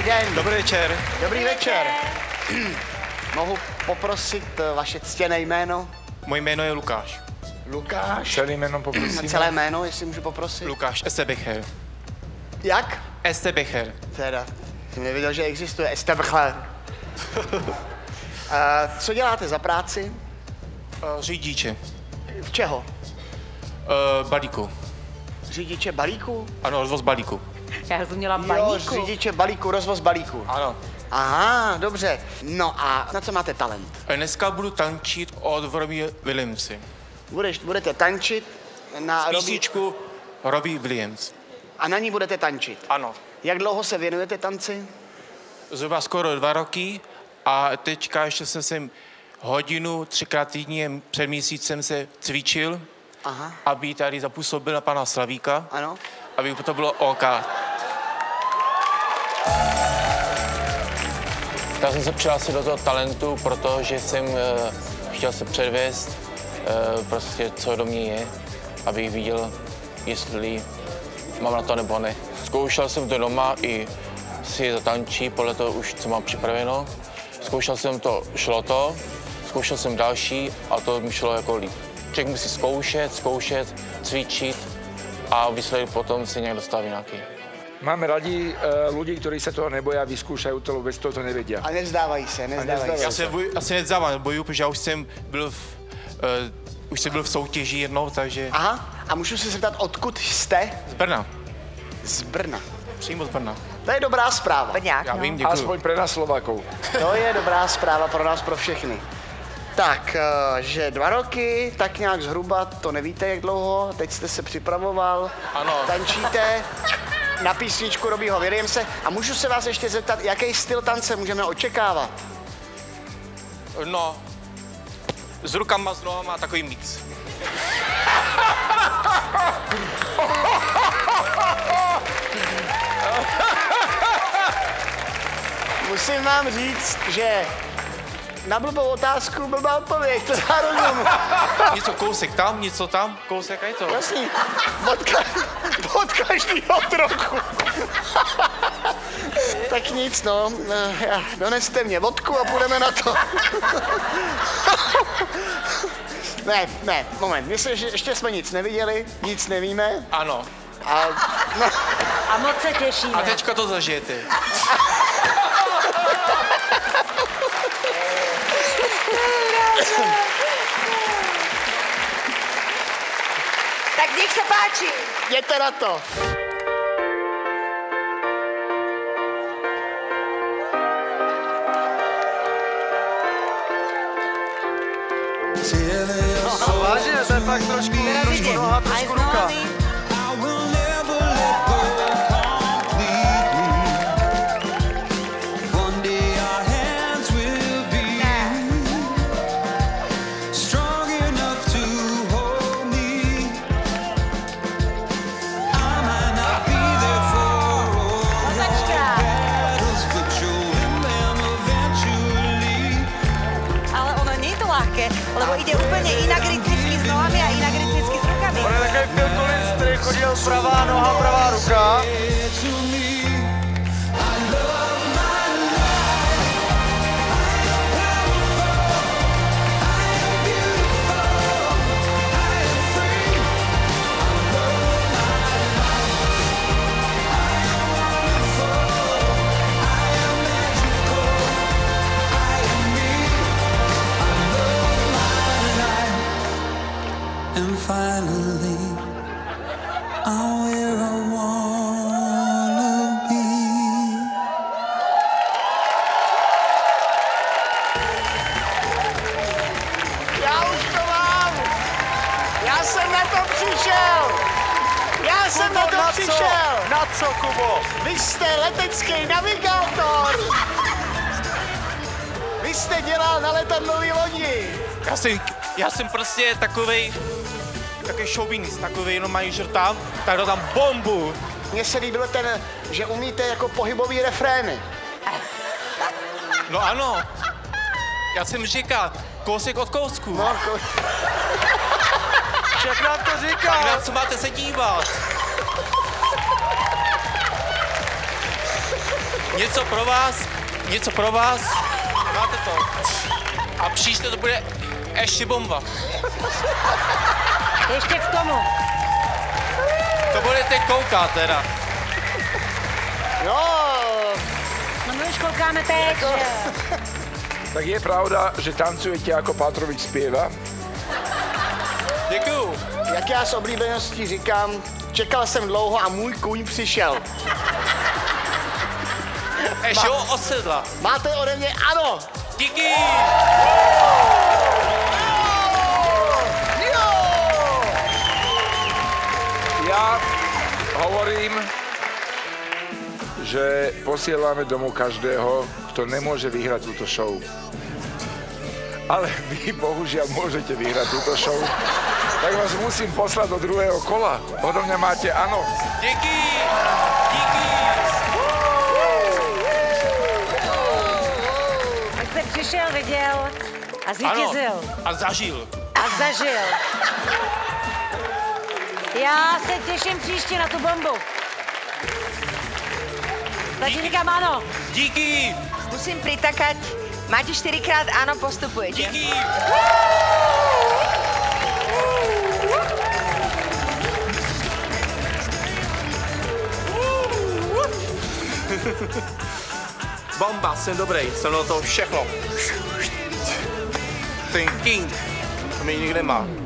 den. Dobrý večer. Dobrý večer. Mohu poprosit vaše ctěné jméno? Moje jméno je Lukáš. Lukáš? Celé jméno poprosím. Celé jméno, jestli můžu poprosit? Lukáš Estebecher. Jak? Estebecher. Teda, jsem nevěděl, že existuje Estebecher. Co děláte za práci? Řidiče. V čeho? Balíku. Řidiče balíku? Ano, rozvoz balíku. Já rozuměla Jo, balíku. řidiče balíku, rozvoz balíku. Ano. Aha, dobře. No a na co máte talent? Dneska budu tančit od Robbie Williamsy. Budete tančit na Písničku Robbie Williams. A na ní budete tančit? Ano. Jak dlouho se věnujete tanci? Zhruba skoro 2 roky a teďka ještě jsem se hodinu 3krát týdně před měsícem se cvičil, Aha. aby tady zapůsobil na pana Slavíka, Ano. aby to bylo OK. Já jsem se přihlásil do toho talentu, protože jsem chtěl se předvést prostě, co do mě je, abych viděl, jestli mám na to nebo ne. Zkoušel jsem to doma i si zatančí, podle toho už, co mám připraveno. Zkoušel jsem to, šlo to, zkoušel jsem další a to mi šlo jako líp. Člověk musí zkoušet, cvičit a výsledek potom se nějak dostaví nějaký. Máme rádi lidi, kteří se toho nebojí a vyzkoušejí to, bez toho to nevědí. A nevzdávají se. Já se asi nevzdávám, bojuju, protože já už jsem byl v soutěži jednou, takže... Aha, a můžu se zeptat, odkud jste? Z Brna. Z Brna. Přímo z Brna. To je dobrá zpráva. Brňák, Já no. vím, děkuji. Aspoň pre nás Slovákov. To je dobrá zpráva pro nás, pro všechny. Tak, že 2 roky, tak nějak zhruba, to nevíte jak dlouho, teď jste se připravoval, Ano. Tančíte na písničku Robbieho Williamse a můžu se vás ještě zeptat, jaký styl tance můžeme očekávat? No, s rukama, s nohama, takový mix. Musím vám říct, že na blbou otázku blbá odpověď, to já rozumím. Něco kousek tam, něco tam, kousek a je to. Jasný, od každého trochu. Tak nic, no, doneste mě vodku a půjdeme na to. Ne, moment, myslím, že ještě jsme nic neviděli, nic nevíme. Ano. A moc se těšíme. A teďka to zažijete. Tak nech se páči. Jděte na to. Vážně, to je fakt trošku noha, trošku ruka. Lebo ide úplne inak rytmicky s nohami a inak rytmicky s rukami. On je takový filtulist, který chodil pravá noha, pravá ruka. And finally, I'm where I wanna be. Já už to mám. Já jsem na to přišel. Na co, Kubo? Vy jste letecký navigátor. Vy jste dělal na letadlový lodi. Já jsem prostě takový šovinist, takový jenom mají žrtám, tak dodám bombu. Mně se líbilo že umíte jako pohybový refrény. No ano. Já jsem říkal, kousek od kousku. No, Jak nám to říká? Tak na co máte se dívat? něco pro vás. Máte to. A příště to bude ještě bomba. Ještě k tomu. To budete koukat teda. Jo, No my už koukáme teď. Tak je pravda, že tancujete jako Pátrovič zpěva? Děkuju. jak já s oblíbeností říkám, čekal jsem dlouho a můj kůň přišel. Ještě ho osedla. Máte ode mě ano. Díky. Ja hovorím, že posielame domov každého, kto nemôže vyhrať túto show. Ale vy bohužiaľ môžete vyhrať túto show. Tak vás musím poslať do druhého kola. Odo mňa máte áno. Díky. Díky. Tak jste přišel, viděl a zvítězil. A zažil. A zažil. Já se těším příště na tu bombu. Tak říkám ano. Díky. Musím pritakať. Máte 4-krát áno, postupujete. Díky. Bomba, jsem dobrý, jsem do toho všechno. Ten king, to mě nikdy nemá.